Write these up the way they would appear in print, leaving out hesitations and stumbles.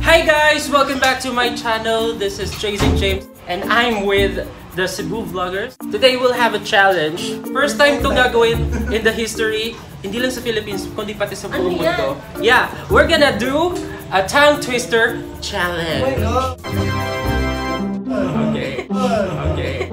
Hi guys! Welcome back to my channel. This is Chasing James and I'm with the Cebu Vloggers. Today we'll have a challenge. First time to gagawin in the history, hindi lang sa Philippines, kundi pati sa buong mundo. Yeah, we're gonna do a tongue twister challenge. Okay. Okay.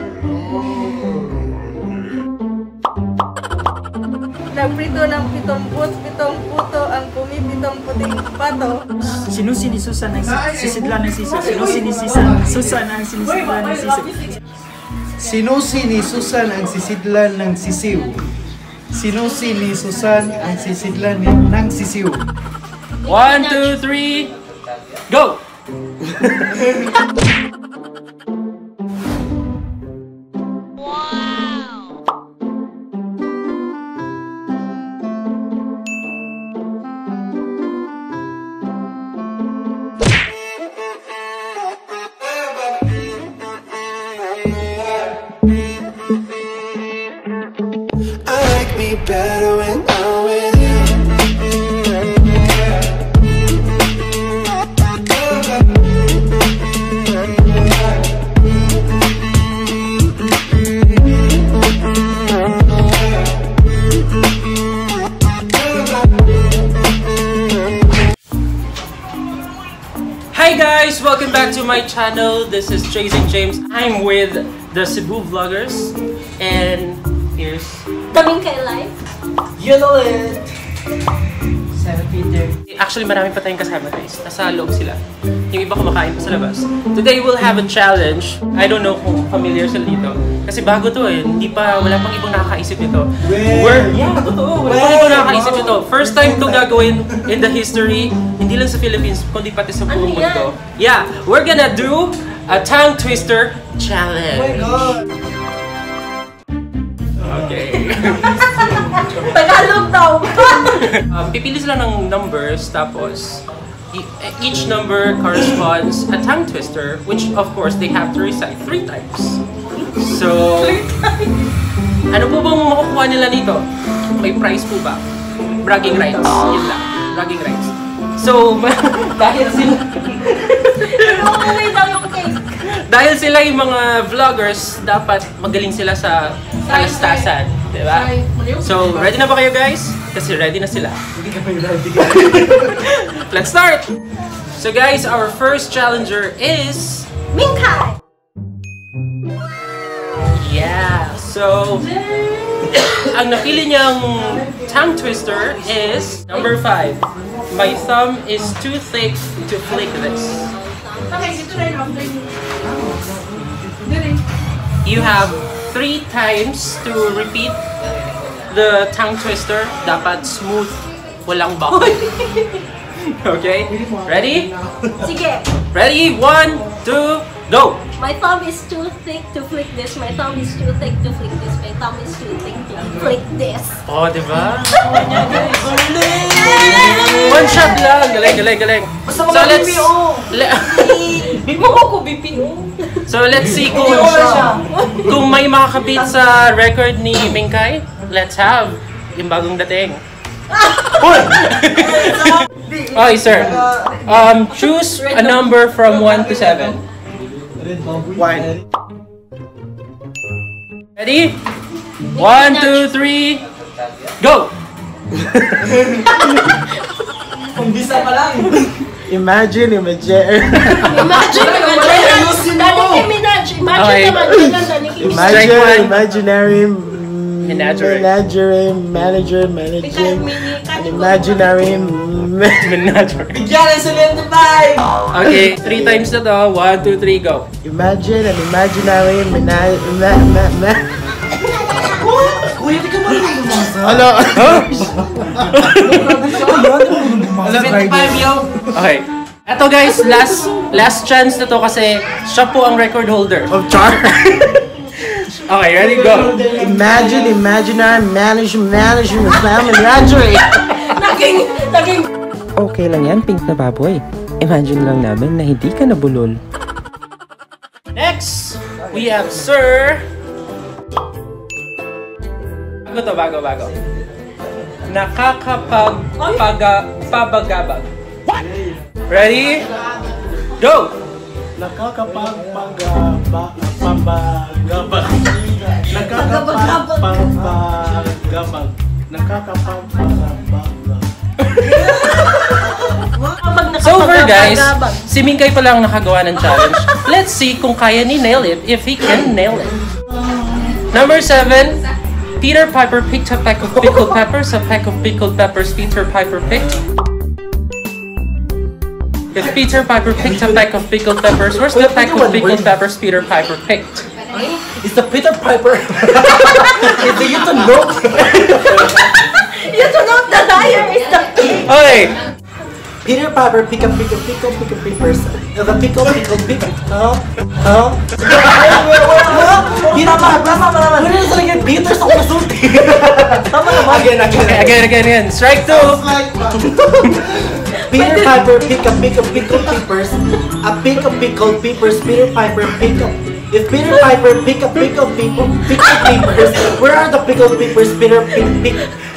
Nagprito ng 7 puto ang pumipitong puting pato. Sinusinisusan ng sisidlan ng sisiw. Sinusinisusan ang sinisidlan ng sisiw. Sinusinisusan ang sisidlan ng sisiw. Sinusinisusan ang sisidlan ng sisiw. 1, 2, 3, go! Better when I'm with you. Hi guys! Welcome back to my channel. This is Chasing James. I'm with the Cebu Vloggers and here's Daming kay live. You know it! Sarah Peter. Actually, marami pa tayong kasama guys. Nasa loob sila. Yung iba kumakain pa sa labas. Today, we'll have a challenge. I don't know kung familiar sila dito. Kasi bago to eh. Wala pang ibang nakakaisip nito. Yeah, totoo. Wala pang ibang nakakaisip nito. First time to gagawin in the history. Hindi lang sa Philippines, kundi pati sa buong mundo. Yeah, we're gonna do a tongue twister challenge. Oh my God! Okay. Tagalog daw. Pipili sila ng numbers, tapos each number corresponds a tongue twister, which of course they have to recite 3 times. So, ano po bang makukuha nila dito? May prize po ba? Bragging rights. Yun lang. Bragging rights. So, dahil sila... Dahil sila yung mga vloggers, dapat magaling sila sa kalastasan, di ba? So, ready na ba kayo guys? Kasi ready na sila. Let's start! So guys, our first challenger is... Mingkai! Yeah! So, ang napili niyang tongue twister is number 5. My thumb is too thick to flick this. You have 3 times to repeat the tongue twister. Dapat smooth, walang bako. Okay? Ready? Sige. Ready? 1, 2, go! My thumb is too thick to flick this. My thumb is too thick to flick this. My thumb is too thick to flick this. Oh, diba? Ganyan guys. One shot lang. Galing. Basta mga BPO! So let's see kung may makakabit sa record ni Mingkai. Let's have yung bagong dating. Okay, sir. Choose a number from 1 to 7. 1. Ready? 1, 2, 3, go! Umbisa pa lang. Imagine. Imaginary manager, managing an imaginary menagerie. Bigyan ng 75! Okay, 3 times na to. 1, 2, 3, go! Imagine an imaginary Kuya, di ka marunong lumasa. Ano? 75 yo! Okay. Eto guys, last chance na to kasi siya po ang record holder. Of char? Okay, ready, go! Imaginary menagerie. Naging. Okay lang yan, pink na baboy. Imagine lang namin na hindi ka nabulol. Next, we have Sir... Bago. Nakakapagpabagabag. Ready? Go! Nakakapagpagabag. So far guys, si Mingkay pa lang nakagawa ng challenge. Let's see kung kaya ni nail it, if he can nail it. Number 7, Peter Piper picked a peck of pickled peppers. A peck of pickled peppers Peter Piper picked. If Peter Piper picked a peck of pickled peppers, where's the peck of pickled peppers Peter Piper picked? It's the Peter Piper. It's the you to know. You do not the liar is the king. Okay! Peter Piper pick up papers. The pickle. Peter Piper. Tama. Wala na talaga Peter sa kasulti. Tama naman. Again. Strike 2! Peter Piper pick up pickled peppers. A pick of pickled peppers. Peter Piper pick up. If Peter Piper pick up pickled peppers, where are the pickled peppers? Peter pick.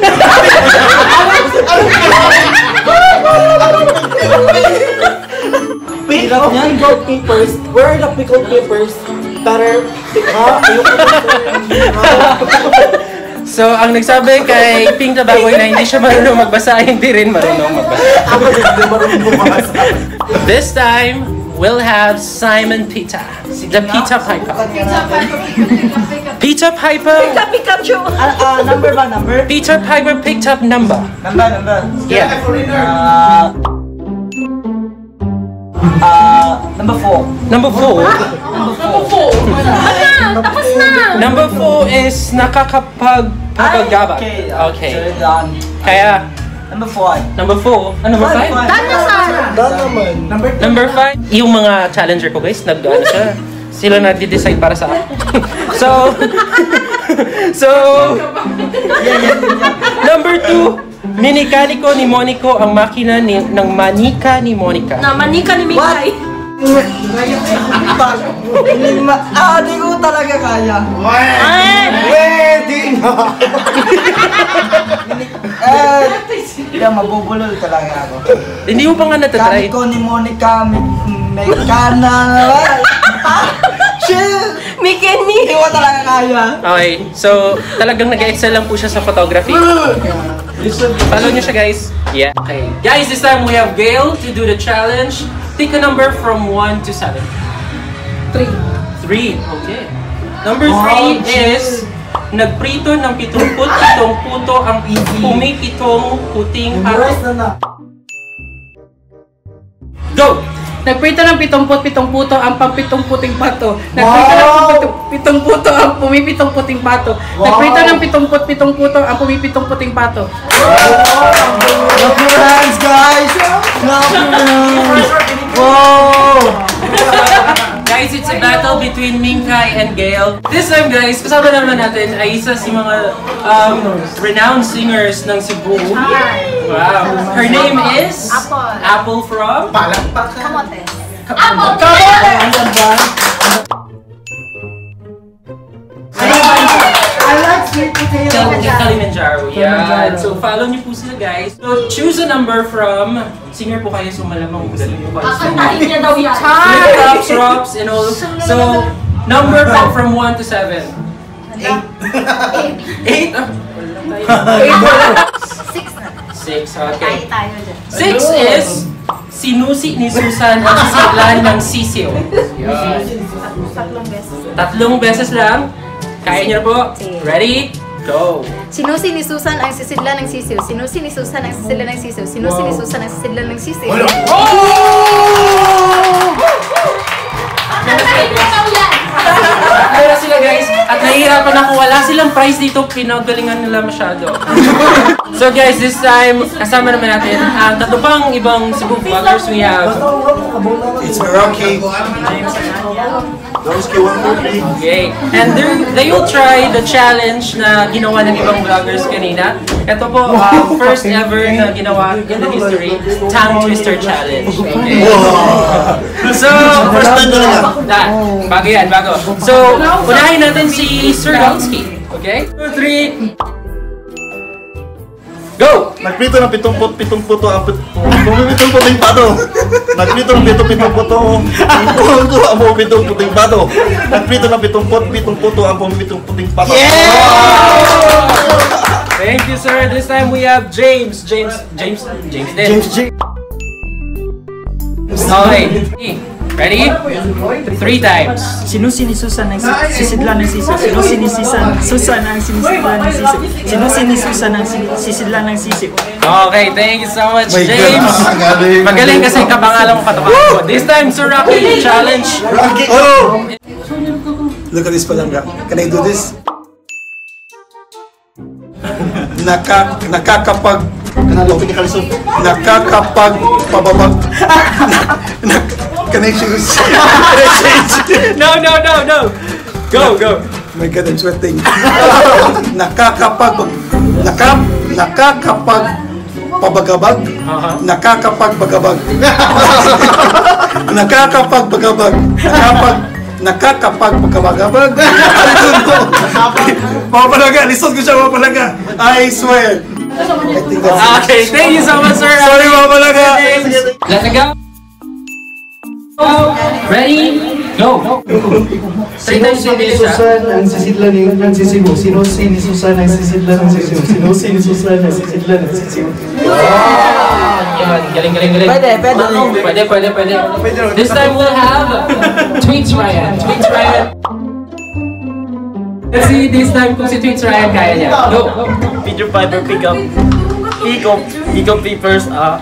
Pick up pickled peppers. Where are the pickled peppers? Better pick up. So, ang nagsabi kay Pink the Baboy na hindi siya marunong magbasa, hindi rin marunong magbasa. This time, we'll have Simon Pita. The Pita Piper. Pita Piper. Pikachu. Number ba? Number? Peter Piper picked up number. Number. Yeah. Number 4. Number 4. Tapos na. Number 4 is nakakapagpagabag. Okay. Kaya, Number 5. number 4. Number 5? Number 5. Yung mga challenger ko guys, nag-ano siya. Sila nagde-decide para sa akin. So, number 2. Minikaniko ni Monico ang makina ng manika ni Monica. Na manika ni Mingkay. Di ko talaga kaya. Wedding. Mabubulol talaga ako. Hindi mo pa nga natatry. Ko ni Monica, may kana. Chill! Mikeni. Hindi ko talaga kaya. Okay, so talagang nag-excel lang po siya sa photography. Follow nyo siya guys. Yeah. Okay. Guys, this time we have Gail to do the challenge. Pick a number from 1 to 7. 3. 3, okay. Number 3 is nagprito ng 77 puto ang pumipitong puting pato. Go! Nagprito ng 77 puto ang pampitong puting pato. Nagprito ng 7 puto ang pumipitong puting pato. Nagprito ng 77 puto ang pumipitong puting pato. Clap your hands, guys! Clap your hands! Wow! Guys, it's a battle between Mingkay and Gail. This time guys, kasama naman natin ay isa sa mga renowned singers ng Cebu. Wow. Her name is? Apple. Apple from? Kamote. I like sweet potato. Kilimanjaro. Yeah. So follow niyo po sila guys. So choose a number from, singer po kayo, so malamang magaling po kayo. Kakantahin niya daw yan. Raps, drops, and all. So, number po from 1 to 7. 8. 8? 6, okay. 6 is sinusi ni Susan ang sisiglan ng sisiw. Tatlong beses lang. Kaya niyo na po. Ready? Go! Sinusi ni Susan ang sisidlan ng sisiw. Sinusi ni Susan ang sisidlan ng sisiw. Sinusi ni Susan ang sisidlan ng sisiw. Kaya sila guys, at nahihirapan ako, wala silang prize dito, pinagalingan nila masyado. So guys, this time, kasama naman natin ang tatlo pang ibang Cebu vloggers we have. It's Rocky. Those Okay, and they will try the challenge na ginawa ng ibang vloggers kanina. Ito po, first ever na ginawa in the history, tongue twister challenge. Okay. So, First time talaga. Bago yan, bago. So, unahin natin si Sir Donsky. Okay? 2, 3. Go! Nagprito ng 77 puto ang pumipitong puting pato. Nagprito ng 77 puto ang pumipitong puting pato. Nagprito ng 77 puto ang pumipitong puting pato. Thank you, sir. This time we have James. James din. Okay. Ready? 3 times. Sinusinisusan ng sisidlan ng sisiw. Sinusinisusan ang sinisidlan ng sisiw. Sinusinisusan ang sisidlan ng sisiw. Okay, thank you so much, James. Magaling kasi kapangalan mo katapat. This time, Sir Rocky, challenge. Rocky, oh! Look at this palangga. Can I do this? Nakakapag pababag. Can I choose? No. Go. My God, I'm sweating. Nakakapag pabagabag. Nakakapagbagabag. Nakakapagbagabag. Mapapalaga, lisod ko siya mapapalaga. I swear. I think that's it. Okay, thank you so much, sir. Sorry, mapapalaga. Let's go. Ready? Go. 3 times in this, ang sisidlan ng sisiw. Sino sinisusan ang sisidlan ng sisiw? Sino sinisusan ang sisidlan ng sisiw? Galing. Pwede. This time we'll have Tweets Ryan. Let's see this time kung si Tweets Ryan kaya niya. Go. Peter Piper pick up papers.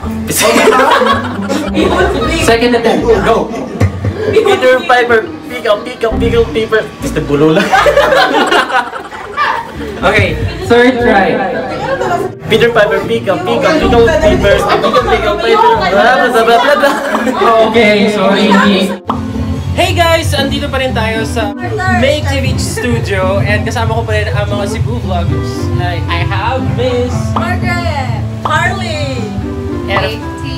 Second attempt. Go. Peter Piper pick up paper. It's the bulo lang. Okay, third try. Peter Piper pick up papers. Pick up paper. Okay, sorry. Hey guys! Andito pa rin tayo sa Make TV Studio and kasama ko pa rin ang mga Cebu vloggers. I have Miss Margaret, Harley, Make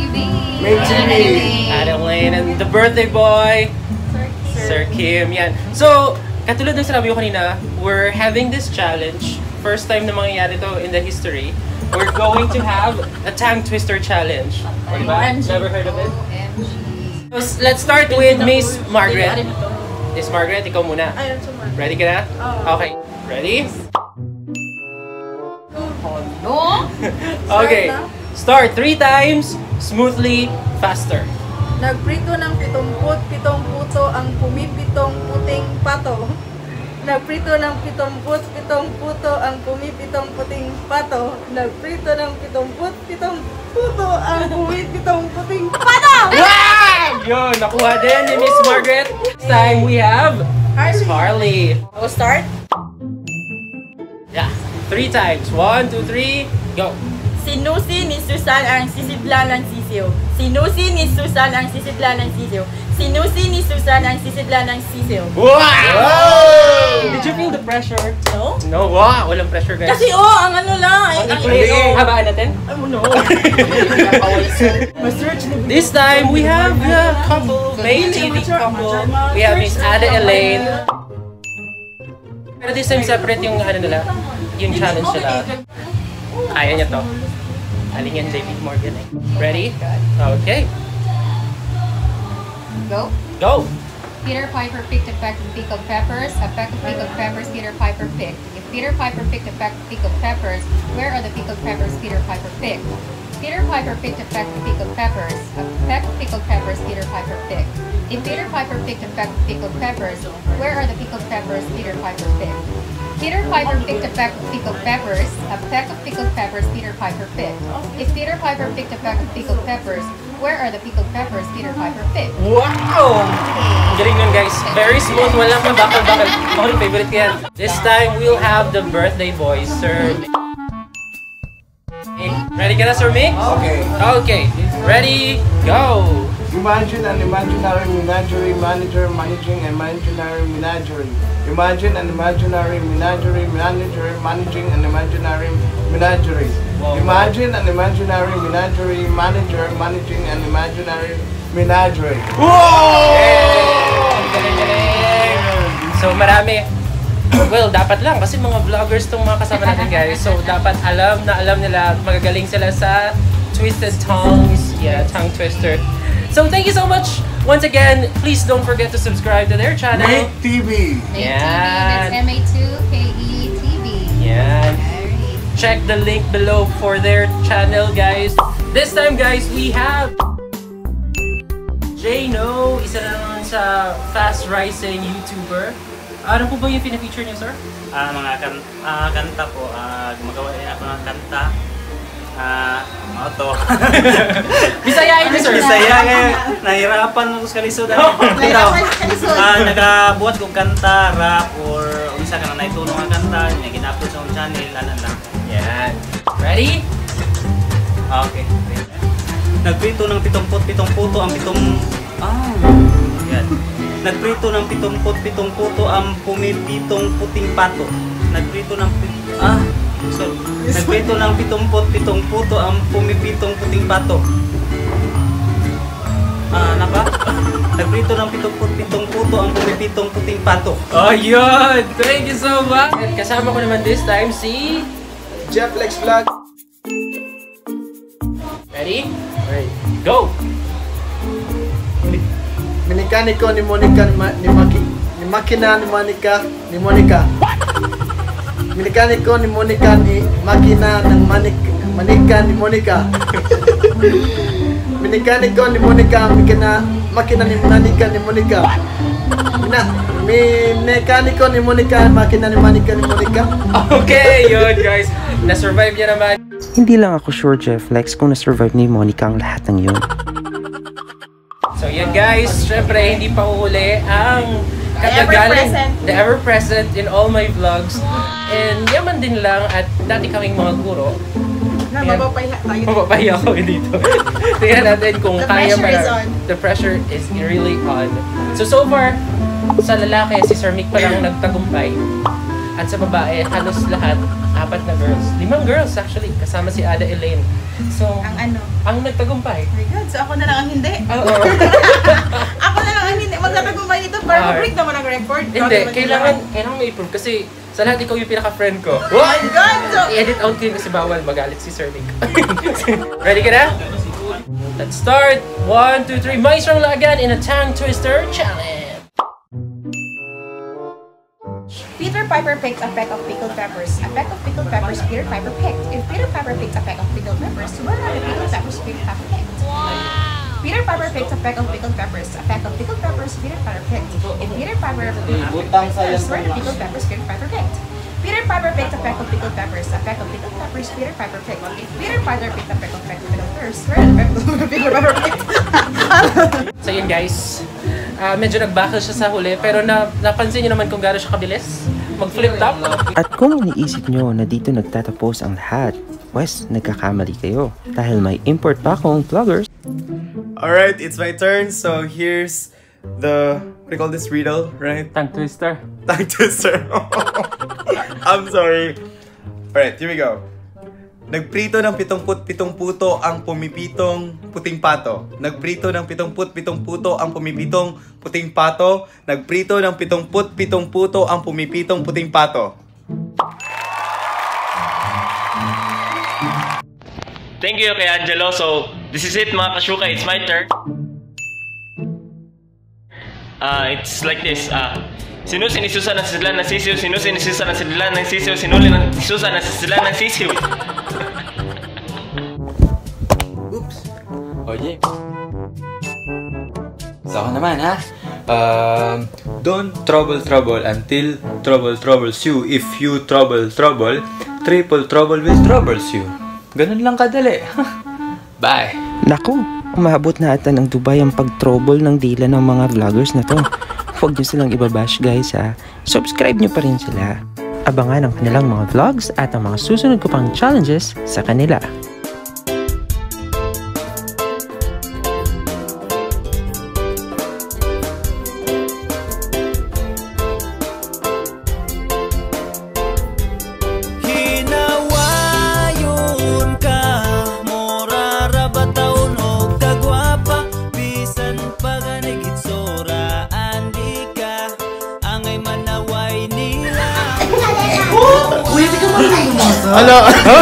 TV, Adeline, and the birthday boy, Sir Kim. Yan. So, katulad ng sinabi ko kanina, we're having this challenge. First time na mangyayari to in the history. We're going to have a tongue twister challenge. Diba? Never heard of it? So, let's start with Miss Margaret. Miss Margaret, ikaw muna. Ready ka na? Okay. Ready? Okay. Start 3 times, smoothly, faster. Nagprito ng 77 puto ang pumipitong puting pato. Nagprito ng 77 puto ang pumipitong puting pato. Nagprito ng 77 puto ang pumipitong puting pato! Wow! Yun, nakuha din ni Miss Margaret. This time we have Miss Harley. I'll start. Yeah. 3 times. 1, 2, 3, go. Sinusi ni Susan ang sisidlan ng sisiw. Sinusi ni Susan ang sisidlan ng sisiw. Sinusi ni Susan ang sisidlan ng sisiw. Wow! Did you feel the pressure? No? No, wow! Walang pressure, guys. Kasi ang ano lang. Habaan natin? No. This time, we have the couple, May TV couple. We have Miss Ada Elaine. Pero this time, separate yung ano nila, yung challenge nila. Kaya niya to. Aling yan, David Morgan eh. Ready? Okay. Go. Go! Peter Piper picked a peck of pickled peppers. A peck of pickled peppers Peter Piper picked. If Peter Piper picked a peck of pickled peppers, where are the pickled peppers Peter Piper picked? Peter Piper picked a peck of pickled peppers. A peck of pickled peppers Peter Piper picked. If Peter Piper picked a peck of pickled peppers, where are the pickled peppers Peter Piper picked? Peter Piper picked a peck of pickled peppers. A peck of pickled peppers Peter Piper picked. If Peter Piper picked a peck of pickled peppers, where are the pickled peppers Peter Piper picked? Wow! Ang galing nun, guys. Very smooth. Walang mabakal-bakal. Ako rin, favorite ko yan. This time, we'll have the birthday boy, Sir Mick. Ready ka na, Sir Mick? Okay. Okay. Ready, go! Imagine an imaginary menagerie manager managing an imaginary menagerie. Imagine an imaginary menagerie manager managing an imaginary menagerie. Imagine an imaginary menagerie manager managing an imaginary menagerie. Whoa! Galing! So marami. Well, dapat lang kasi mga vloggers tong mga kasama natin guys. So, dapat alam nila magagaling sila sa Twisted Tongues. Yeah, tongue twister. So, thank you so much. Once again, please don't forget to subscribe to their channel. Make TV. Make TV, that's MA2KE-TV. Yeah. Check the link below for their channel, guys. This time, guys, we have Jno, isa na naman sa fast-rising YouTuber. Ano po ba yung pinafeature niyo, sir? Mga kanta po. Gumagawa din ako ng kanta. Mga to. Bisayain niyo, sir. Bisaya ngayon. Nahirapan mo sa kalisod. Nagabuhat kong kanta, rap, or unsa ka na naitulong ang kanta. Ginapos sa akong channel. Alam lang. Yan. Ready? Okay. Nagprito ng 77 puto ang yan. Nagprito ng 77 puto ang pumipitong puting pato. Nagprito ng Nagprito ng 77 puto ang pumipitong puting pato. Nagprito ng 77 puto ang pumipitong puting pato. Oh, yun! Thank you so much! And kasama ko naman this time si Jefflex Vlog. Ready? Ready. Go! Minikaniko ni Monica ni makina ni Monica ni Monica. Minikaniko ni Monica ni makina ng manika ni Monica. Minikaniko ni Monica makina ni manika ni Monica. Minikaniko ni Monica makina ni manika ni Monica. Okay, yun guys. Na-survive niya naman. Hindi lang ako sure, Jefflex, kung na-survive ni Monica ang lahat ng yun. So yan guys, syempre hindi pa uhuli ang katagalan, the ever-present in all my vlogs. And yaman din lang at dati kaming mga guro. Mapapahiya ako dito. Tingnan natin kung kaya pa. The pressure is really on. So far, sa lalaki, si Sir Mick pa lang nagtagumpay. At sa babae, halos lahat, 4 na girls. 5 girls actually, kasama si Ada Elaine. So, ang nagtagumpay. Oh my God, so ako na lang ang hindi? Oo. Ako na lang ang hindi. Magtatagumpay dito para ma-break naman ang record. Hindi, kailangan may proof kasi sa lahat ikaw yung pinaka-friend ko. Oh my God! So, I-edit out ko yun kasi bawal magalit si Sir Mick. Ready ka na? Let's start! 1, 2, 3, Maestro again in a tongue twister challenge! Peter Piper picked a peck of pickled peppers. A peck of pickled peppers Peter Piper picked. If Peter Piper picked a peck of pickled peppers, where are the pickled peppers Peter Piper picked? Peter Piper picked a peck of pickled peppers. A peck of pickled peppers Peter Piper picked. If Peter Piper picked peppers, where are the pickled peppers Peter Piper picked? Peter Piper picked a peck of pickled peppers. A peck of pickled peppers Peter Piper picked. If Peter Piper picked a peck of pickled peppers, where are the Peter Piper picked? So yun guys, medyo nag-backle siya sa huli pero napansin niyo naman kung gaano siya kabilis mag-flip top. At kung iniisip nyo na dito nagtatapos ang lahat, pues nagkakamali kayo dahil may import pa akong vloggers. Alright, it's my turn. So here's the, what do you call this, riddle, right? Tongue twister. Tongue twister. I'm sorry. Alright, here we go. Nagprito ng 77 puto ang pumipitong puting pato. Nagprito ng 77 puto ang pumipitong puting pato. Nagprito ng 77 puto ang pumipitong puting pato. Thank you kay Angelo. So, this is it mga kashuka. It's my turn. It's like this. Sino sinisusa ng sidlan ng sisiw? Sino sinisusa ng sidlan ng sisiw? Sino sinisusa ng sidlan ng sisiw? Oops. Oye. So ako naman ha. Don't trouble until trouble troubles you. If you trouble, triple trouble will troubles you. Ganun lang kadali. Bye. Naku, umabot na ata ng Dubai ang pag-trouble ng dila ng mga vloggers na to. Huwag nyo silang ibabash guys ha. Subscribe nyo pa rin sila. Abangan ang kanilang mga vlogs at ang mga susunod ko pang challenges sa kanila. Manaway nila Ano?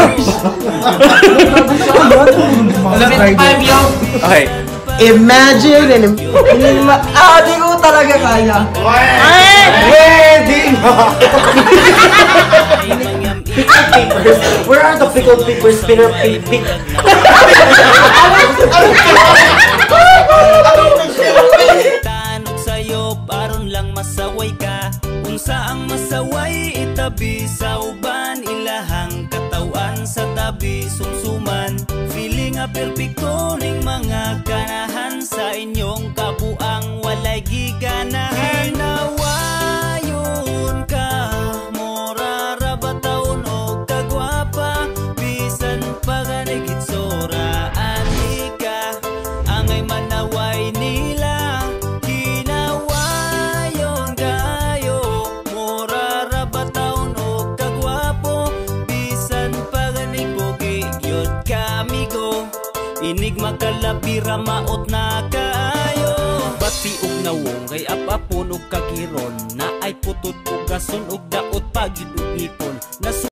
Okay. Imagine and di ko talaga kaya. Wedding! Pickled papers. Where are the pickled papers? Peter pick. Tanong sa'yo, paron lang masaway ka. Kung saang masaway, itabi sa uban. Ilahang katawan sa tabi, sumsuman. Feeling a perfecto ning mga kanahan. Sa inyong kabuang walay giganahan. Nawayon ka, morara ba taon o kagwapa. Bisan paganigit soraan ka, angay manaway nila. Hinawayon kayo, morara ba taon o kagwapo. Bisan paganig bugi yun kamigo. Inig makalabira maot na kaayo. Bati og nawong kay apapon og kagiron. Na ay putod og gason og daot pagid og ipon.